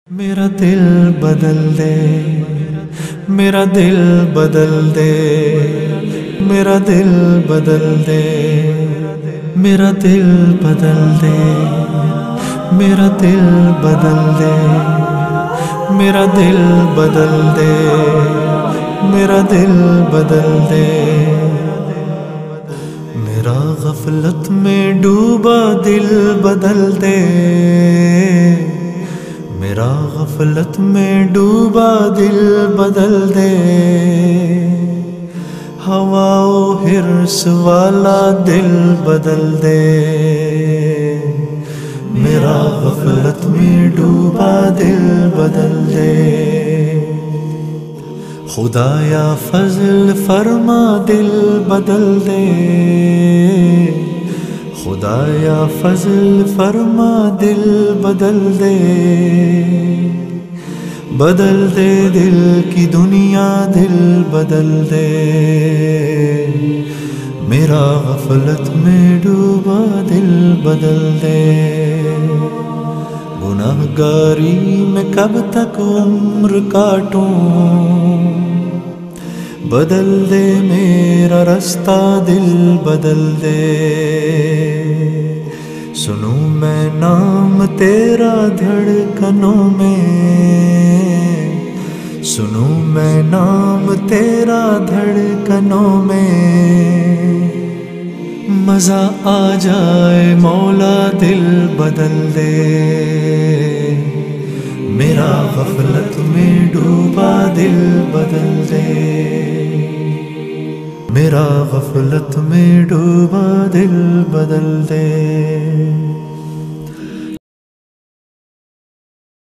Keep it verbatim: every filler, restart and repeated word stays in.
میرا دل بدل دے، میرا دل بدل دے، میرا دل بدل دے، میرا دل بدل دے، میرا دل بدل دے، میرا دل بدل دے، میرا دل بدل دے، میرا غفلت میں ڈوبا دل بدل دے، میرا غفلت میں ڈوبا دل بدل دے، ہوا و حرص والا دل بدل دے، میرا غفلت میں ڈوبا دل بدل دے، خدایا فضل فرما دل بدل دے، خدایا فضل فرما دل بدل دے، بدل دے دل کی دنیا دل بدل دے، میرا غفلت میں ڈوبا دل بدل دے، گناہ گاری میں کب تک عمر کاٹوں، بدل دے میرا رستہ دل بدل دے، سنوں میں نام تیرا دھڑکنوں میں، سنوں میں نام تیرا دھڑکنوں میں، مزہ آ جائے مولا دل بدل دے، میرا غفلت میں ڈوبا دل بدل دے، میرا غفلت میں ڈوبا دل بدل دے۔